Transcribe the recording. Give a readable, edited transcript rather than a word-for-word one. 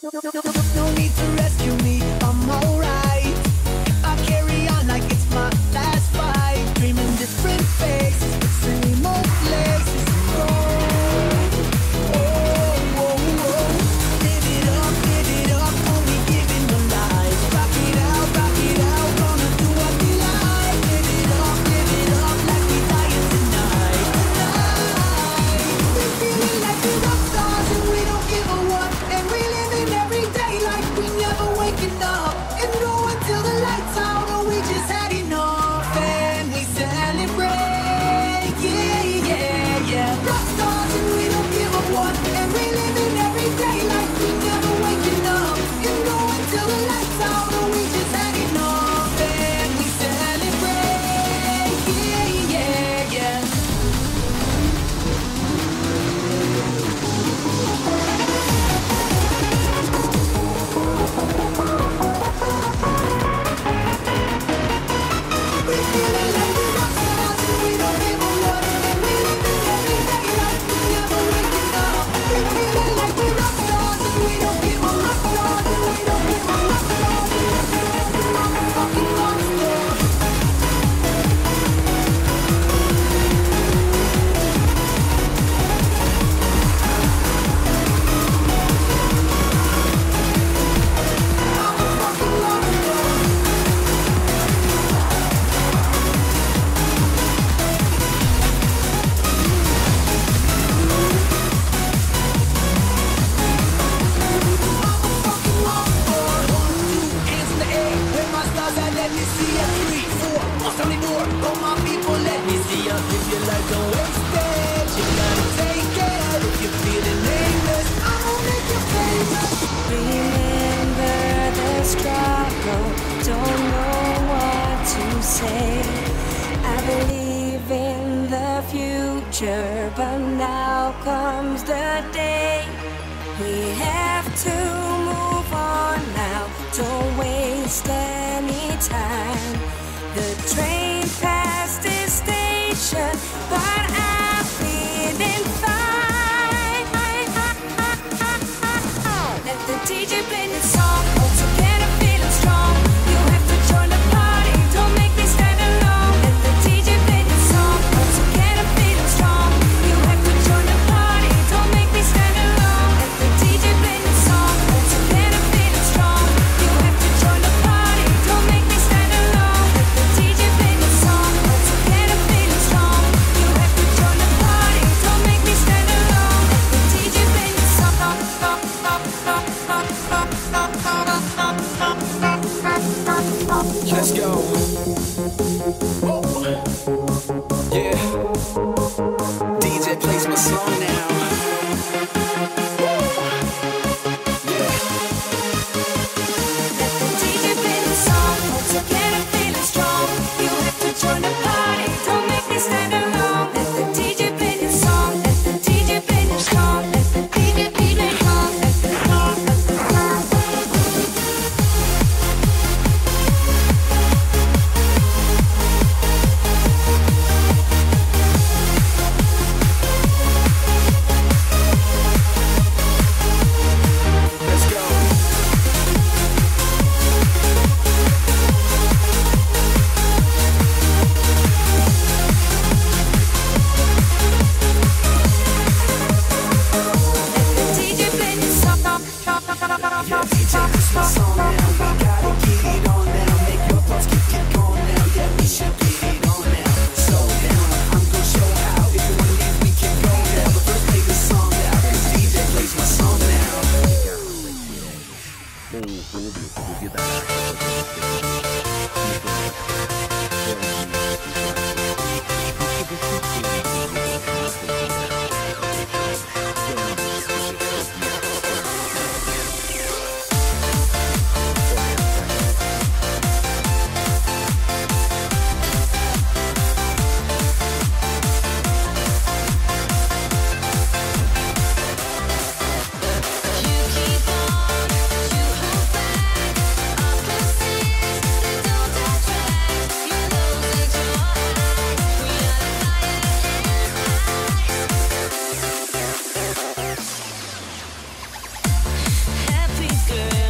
No need to rescue me, I'm alright. I carry on like it's my last fight. Dreaming different faces, but same old places. Oh, oh, oh, oh. Live it up, only giving the life. Rock it out, gonna do what we like. Live it up, like we dying tonight. We're feeling like we're rock stars and we don't give a what. And we living every day like we never waking up. And go until the lights out or we just had enough. And we celebrate, yeah, yeah, yeah. Rock stars and we don't give a what. And we living every day like we never waking up. And go until the lights out or we just had enough. And we celebrate, yeah, yeah, yeah. We're feeling like we're rock stars and we don't give a what. And we living every day like we never waking up. We're feeling like we're rock stars and we don't give a rock stars and we don't give a rock stars. We're motherfucking rock stars. Motherfucking rock stars. Motherfucking rock stars. 1, 2, hands in the air. Where my stars at? Let me see ya. 3, 4, bust on the door. All my people, let me see ya. If your life don't waste it, you gotta take it. If you're feeling nameless, I'ma make you famous. Remember the struggle, don't know what to say. I believe in the future, but now comes the day. We have to move on now, don't waste any time. The train passed this station, but I'm feeling fine. Let the DJ play the song, all together feeling strong. You have to join the party, don't make me stand alone. Let the DJ play the song, all together feeling strong. You have to join the party, don't make me stand alone. Let the DJ play the song, all together feeling strong. You have to join the party, don't make me stand alone. Let the DJ play the song, all together feeling strong. You have to join the party, don't make me stand alone. Let the DJ play the song. Let's go. Whoa. Yeah. DJ plays my song now. Whoa. Yeah. Let the DJ play the song, all together feeling strong. You have to join the party, don't make me stand alone. Let the DJ play the song, let the DJ play the song, let the DJ play the song, let the song, let the song. Let's go. Let the DJ play the song. Yeah, DJ, it's my song now. We gotta get it on now. Make your thoughts kick it going now. Yeah, we should get it on now. Slow down, I'm gonna show how. If you wanna leave, we can go now. But first play the song now. 'Cause DJ plays my song now. You hold back, opposites, they don't attract. say